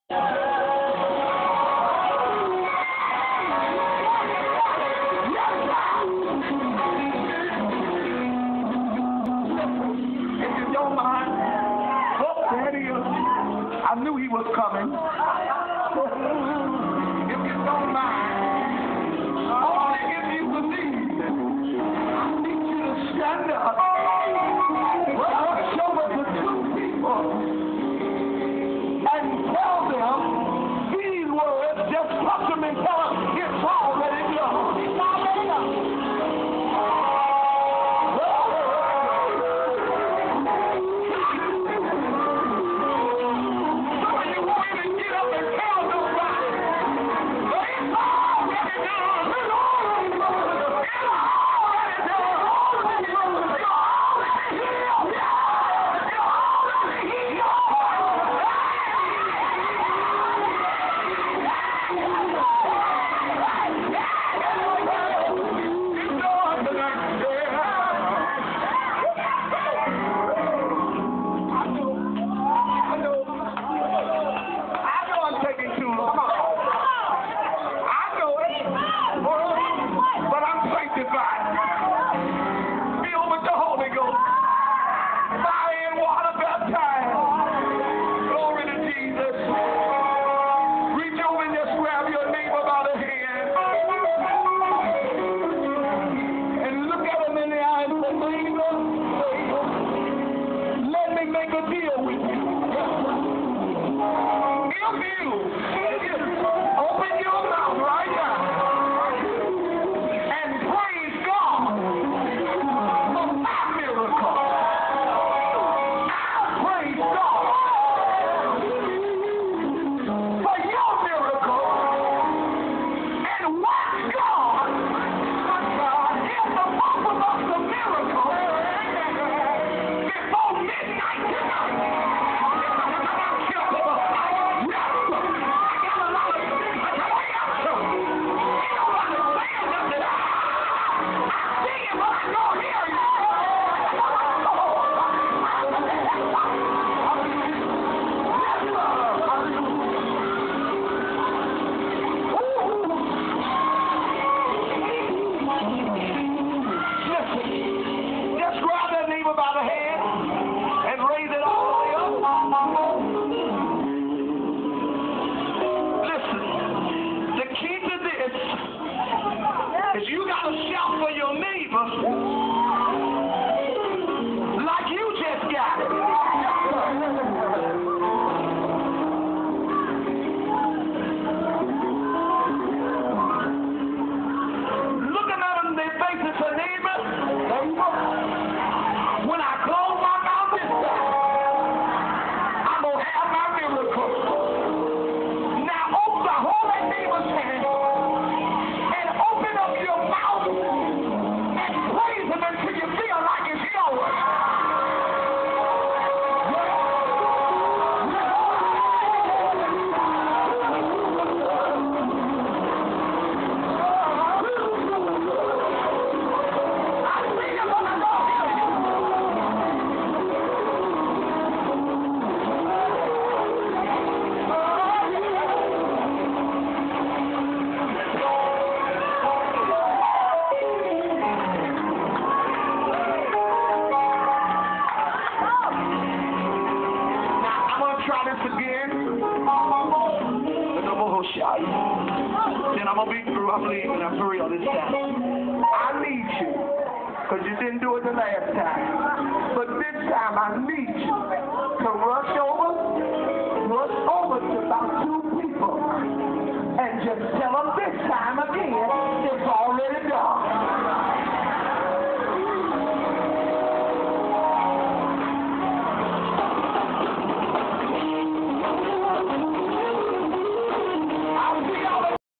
I knew he was coming. If you don't mind, only if you believe, I need you to stand up. Well, show it to two people and tell them these words. Just touch them and tell them it's already done. It's already done. You got to shout for your neighbor like you just got it. Looking at them in their faces, a neighbor, when I close my mouth this time, I'm going to have my miracle. Now, hold that neighbor's hand. Your mouth and praise him until you feel like it's yours. Then I'm going to be through. I'm leaving. I'm for real this time. I need you, because you didn't do it the last time. But this time I need you.